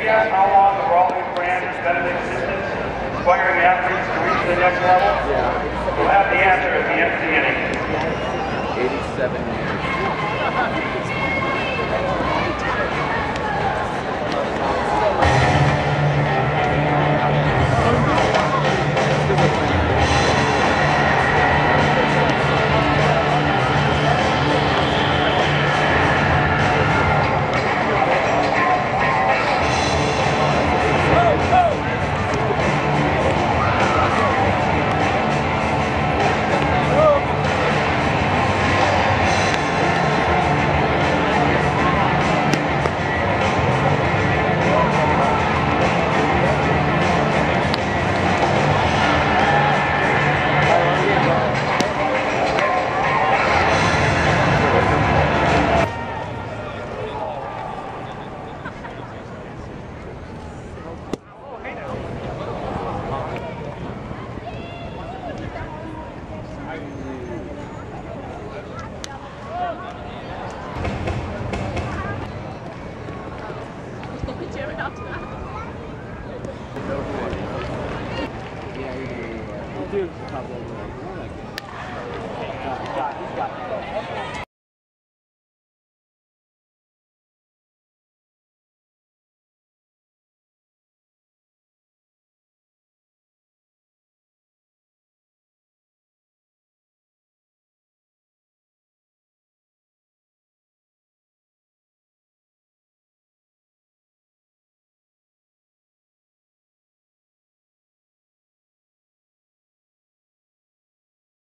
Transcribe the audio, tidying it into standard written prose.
guess how long the Rawlings brand has been in existence, inspiring athletes to reach the next level? We'll have the answer at the end of the inning. 87 years. Yeah. We'll do a couple of